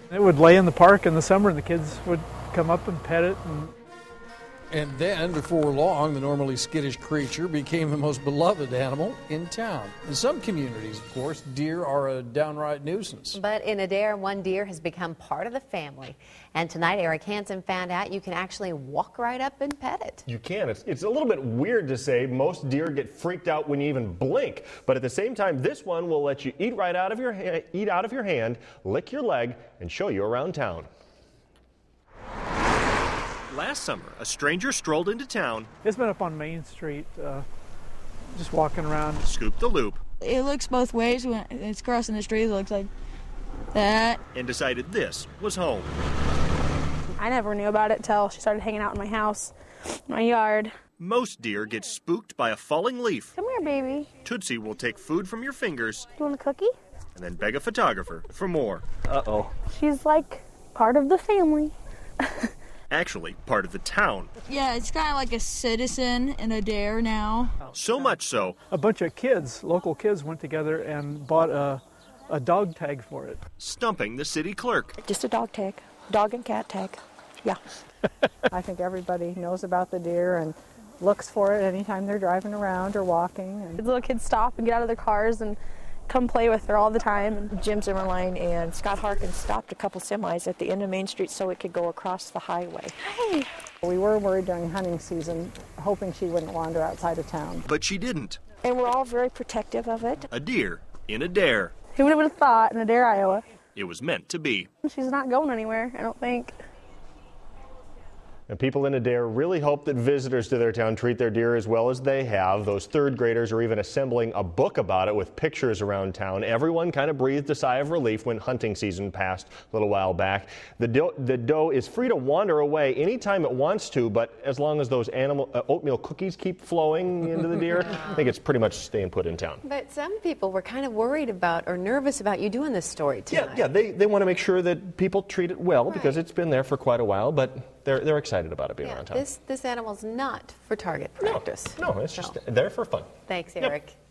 It would lay in the park in the summer and the kids would come up and pet it. And then, before long, the normally skittish creature became the most beloved animal in town. In some communities, of course, deer are a downright nuisance. But in Adair, one deer has become part of the family. And tonight, Eric Hansen found out you can actually walk right up and pet it. You can. It's a little bit weird to say. Most deer get freaked out when you even blink. But at the same time, this one will let you eat out of your hand, lick your leg, and show you around town. Last summer, a stranger strolled into town. It's been up on Main Street, just walking around. Scooped the loop. It looks both ways. When it's crossing the street, it looks like that. And decided this was home. I never knew about it till she started hanging out in my house, my yard. Most deer get spooked by a falling leaf. Come here, baby. Tootsie will take food from your fingers. You want a cookie? And then beg a photographer for more. Uh-oh. She's like part of the family. Actually, part of the town. Yeah, it's kind of like a citizen in Adair now. So much so. A bunch of kids, local kids, went together and bought a dog tag for it. Stumping the city clerk. Just a dog tag. Dog and cat tag. Yeah. I think everybody knows about the deer and looks for it anytime they're driving around or walking. The little kids stop and get out of their cars and come play with her all the time. And Jim Zimmerline and Scott Harkins stopped a couple semis at the end of Main Street so it could go across the highway. Hey. We were worried during hunting season, hoping she wouldn't wander outside of town. But she didn't. And we're all very protective of it. A deer in Adair. Who would have thought in Adair, Iowa? It was meant to be. She's not going anywhere, I don't think. And people in Adair really hope that visitors to their town treat their deer as well as they have. Those third graders are even assembling a book about it with pictures around town. Everyone kind of breathed a sigh of relief when hunting season passed a little while back. The doe is free to wander away anytime it wants to, but as long as those oatmeal cookies keep flowing into the deer, I think it's pretty much staying put in town. But some people were kind of worried about or nervous about you doing this story tonight. Yeah, they want to make sure that people treat it well because it's been there for quite a while, but they're excited about it being around town. This animal's not for target practice. No, it's just there for fun. Thanks, Eric. Yep.